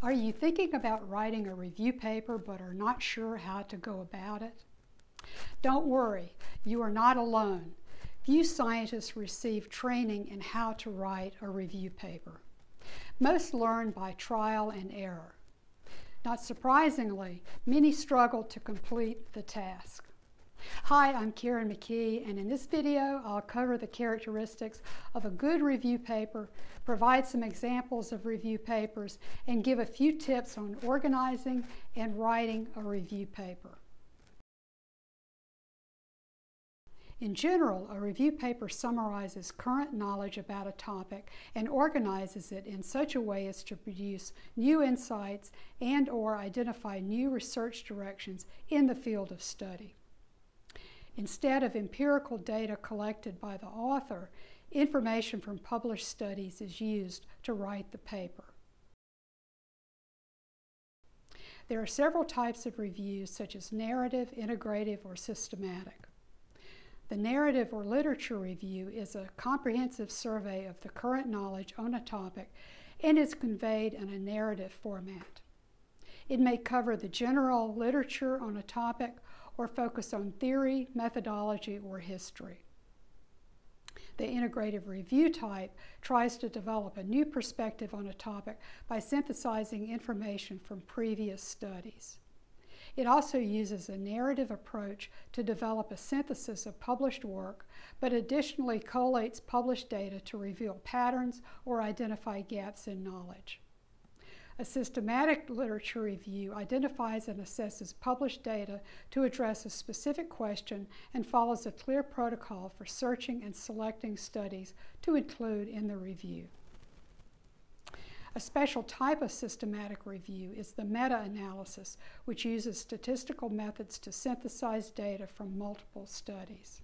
Are you thinking about writing a review paper but are not sure how to go about it? Don't worry, you are not alone. Few scientists receive training in how to write a review paper. Most learn by trial and error. Not surprisingly, many struggle to complete the task. Hi, I'm McKee, and in this video I'll cover the characteristics of a good review paper, provide some examples of review papers, and give a few tips on organizing and writing a review paper. In general, a review paper summarizes current knowledge about a topic and organizes it in such a way as to produce new insights and/or identify new research directions in the field of study. Instead of empirical data collected by the author, information from published studies is used to write the paper. There are several types of reviews, such as narrative, integrative, or systematic. The narrative or literature review is a comprehensive survey of the current knowledge on a topic and is conveyed in a narrative format. It may cover the general literature on a topic or focus on theory, methodology, or history. The integrative review type tries to develop a new perspective on a topic by synthesizing information from previous studies. It also uses a narrative approach to develop a synthesis of published work, but additionally collates published data to reveal patterns or identify gaps in knowledge. A systematic literature review identifies and assesses published data to address a specific question and follows a clear protocol for searching and selecting studies to include in the review. A special type of systematic review is the meta-analysis, which uses statistical methods to synthesize data from multiple studies.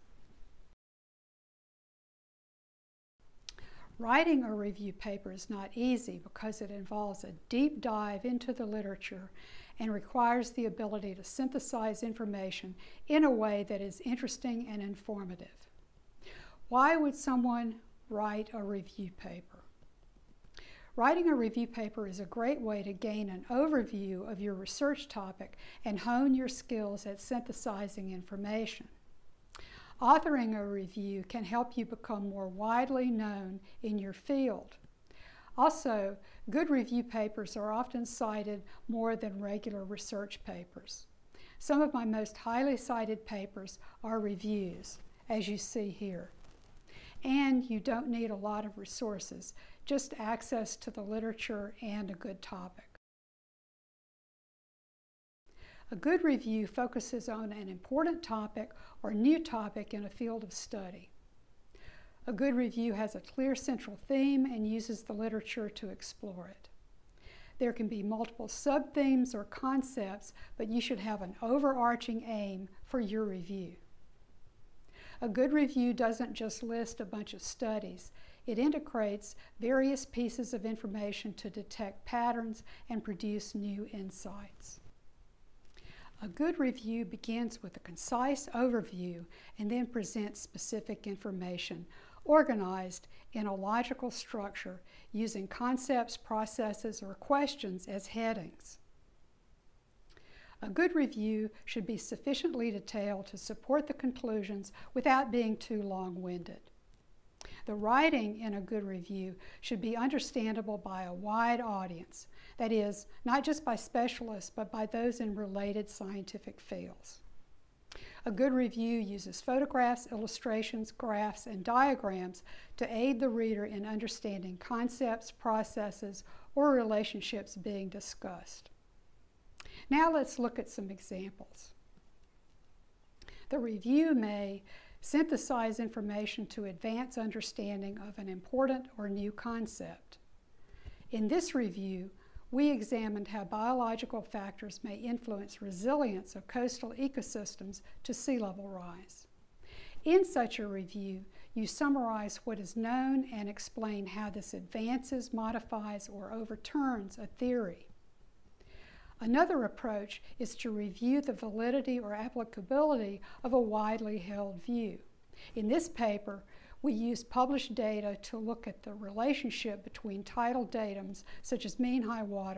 Writing a review paper is not easy because it involves a deep dive into the literature and requires the ability to synthesize information in a way that is interesting and informative. Why would someone write a review paper? Writing a review paper is a great way to gain an overview of your research topic and hone your skills at synthesizing information. Authoring a review can help you become more widely known in your field. Also, good review papers are often cited more than regular research papers. Some of my most highly cited papers are reviews, as you see here. And you don't need a lot of resources, just access to the literature and a good topic. A good review focuses on an important topic or new topic in a field of study. A good review has a clear central theme and uses the literature to explore it. There can be multiple sub-themes or concepts, but you should have an overarching aim for your review. A good review doesn't just list a bunch of studies. It integrates various pieces of information to detect patterns and produce new insights. A good review begins with a concise overview and then presents specific information, organized in a logical structure using concepts, processes, or questions as headings. A good review should be sufficiently detailed to support the conclusions without being too long-winded. The writing in a good review should be understandable by a wide audience, that is, not just by specialists, but by those in related scientific fields. A good review uses photographs, illustrations, graphs, and diagrams to aid the reader in understanding concepts, processes, or relationships being discussed. Now let's look at some examples. The review may synthesize information to advance understanding of an important or new concept. In this review, we examined how biological factors may influence resilience of coastal ecosystems to sea level rise. In such a review, you summarize what is known and explain how this advances, modifies, or overturns a theory. Another approach is to review the validity or applicability of a widely held view. In this paper, we use published data to look at the relationship between tidal datums, such as mean high water,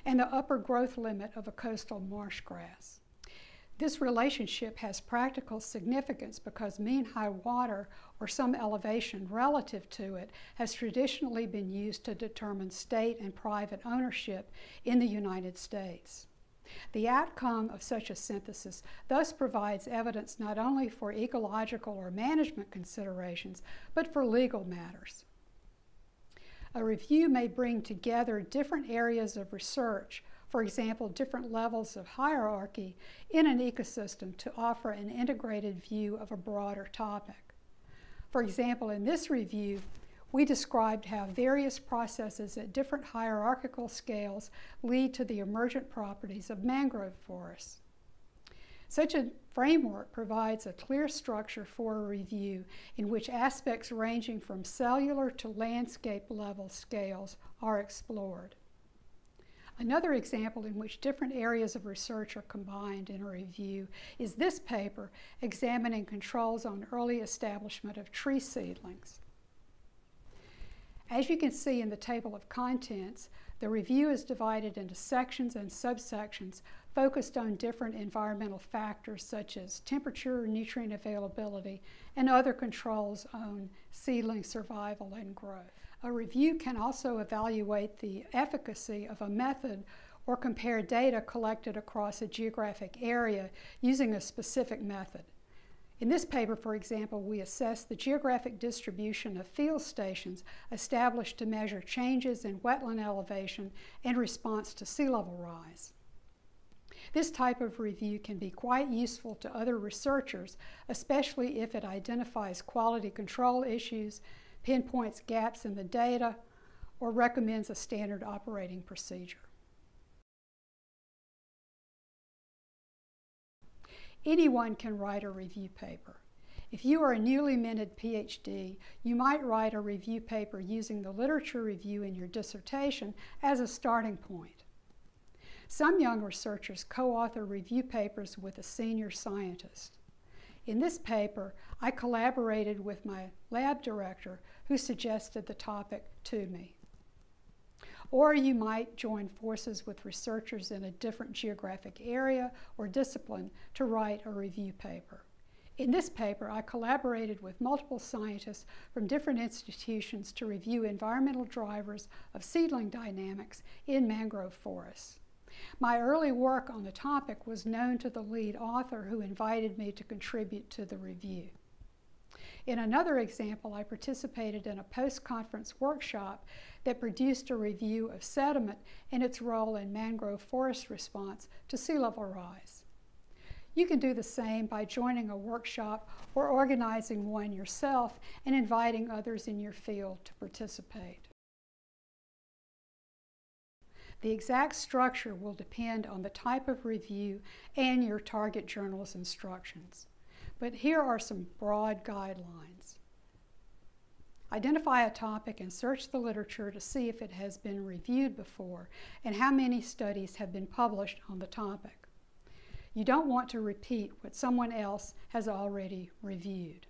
and the upper growth limit of a coastal marsh grass. This relationship has practical significance because mean high water or some elevation relative to it has traditionally been used to determine state and private ownership in the United States. The outcome of such a synthesis thus provides evidence not only for ecological or management considerations, but for legal matters. A review may bring together different areas of research, for example, different levels of hierarchy in an ecosystem to offer an integrated view of a broader topic. For example, in this review, we described how various processes at different hierarchical scales lead to the emergent properties of mangrove forests. Such a framework provides a clear structure for a review in which aspects ranging from cellular to landscape level scales are explored. Another example in which different areas of research are combined in a review is this paper examining controls on early establishment of tree seedlings. As you can see in the table of contents, the review is divided into sections and subsections focused on different environmental factors such as temperature, nutrient availability, and other controls on seedling survival and growth. A review can also evaluate the efficacy of a method or compare data collected across a geographic area using a specific method. In this paper, for example, we assess the geographic distribution of field stations established to measure changes in wetland elevation in response to sea level rise. This type of review can be quite useful to other researchers, especially if it identifies quality control issues, pinpoints gaps in the data, or recommends a standard operating procedure. Anyone can write a review paper. If you are a newly minted PhD, you might write a review paper using the literature review in your dissertation as a starting point. Some young researchers co-author review papers with a senior scientist. In this paper, I collaborated with my lab director who suggested the topic to me. Or you might join forces with researchers in a different geographic area or discipline to write a review paper. In this paper, I collaborated with multiple scientists from different institutions to review environmental drivers of seedling dynamics in mangrove forests. My early work on the topic was known to the lead author who invited me to contribute to the review. In another example, I participated in a post-conference workshop that produced a review of sediment and its role in mangrove forest response to sea level rise. You can do the same by joining a workshop or organizing one yourself and inviting others in your field to participate. The exact structure will depend on the type of review and your target journal's instructions. But here are some broad guidelines. Identify a topic and search the literature to see if it has been reviewed before and how many studies have been published on the topic. You don't want to repeat what someone else has already reviewed.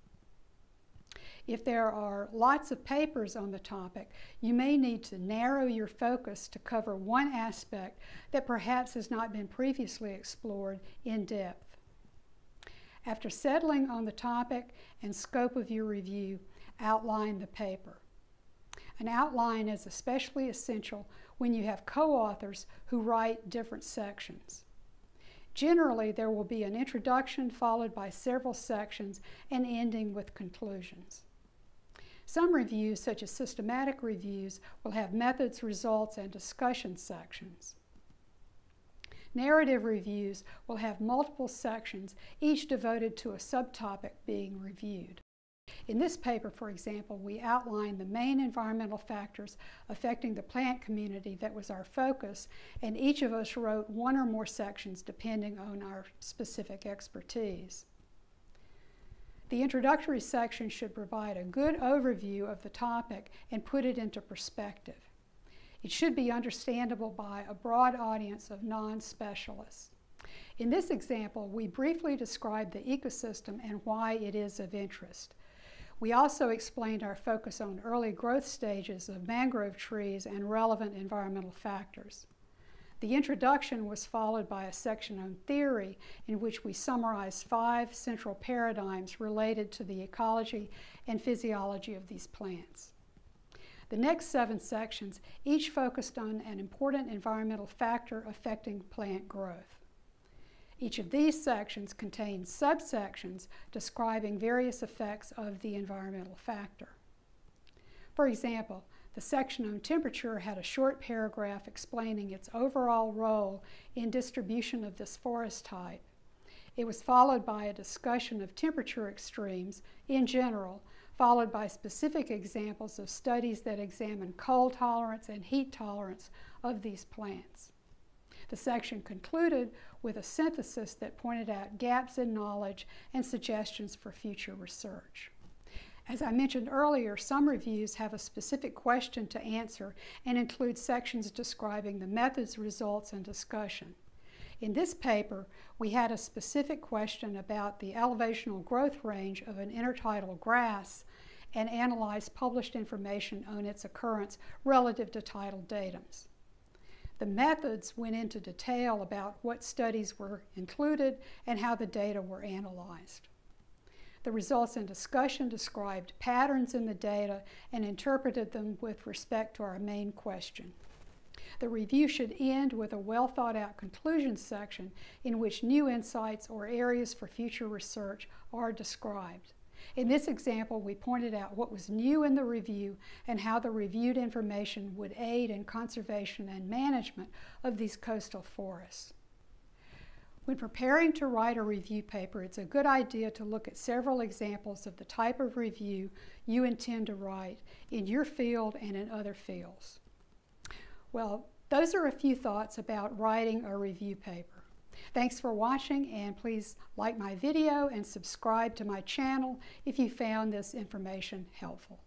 If there are lots of papers on the topic, you may need to narrow your focus to cover one aspect that perhaps has not been previously explored in depth. After settling on the topic and scope of your review, outline the paper. An outline is especially essential when you have co-authors who write different sections. Generally, there will be an introduction followed by several sections and ending with conclusions. Some reviews, such as systematic reviews, will have methods, results, and discussion sections. Narrative reviews will have multiple sections, each devoted to a subtopic being reviewed. In this paper, for example, we outlined the main environmental factors affecting the plant community that was our focus, and each of us wrote one or more sections depending on our specific expertise. The introductory section should provide a good overview of the topic and put it into perspective. It should be understandable by a broad audience of non-specialists. In this example, we briefly described the ecosystem and why it is of interest. We also explained our focus on early growth stages of mangrove trees and relevant environmental factors. The introduction was followed by a section on theory in which we summarized 5 central paradigms related to the ecology and physiology of these plants. The next 7 sections each focused on an important environmental factor affecting plant growth. Each of these sections contained subsections describing various effects of the environmental factor. For example, the section on temperature had a short paragraph explaining its overall role in distribution of this forest type. It was followed by a discussion of temperature extremes in general, followed by specific examples of studies that examine cold tolerance and heat tolerance of these plants. The section concluded with a synthesis that pointed out gaps in knowledge and suggestions for future research. As I mentioned earlier, some reviews have a specific question to answer and include sections describing the methods, results, and discussion. In this paper, we had a specific question about the elevational growth range of an intertidal grass and analyzed published information on its occurrence relative to tidal datums. The methods went into detail about what studies were included and how the data were analyzed. The results and discussion described patterns in the data and interpreted them with respect to our main question. The review should end with a well-thought-out conclusion section in which new insights or areas for future research are described. In this example, we pointed out what was new in the review and how the reviewed information would aid in conservation and management of these coastal forests. When preparing to write a review paper, it's a good idea to look at several examples of the type of review you intend to write in your field and in other fields. Well, those are a few thoughts about writing a review paper. Thanks for watching, and please like my video and subscribe to my channel if you found this information helpful.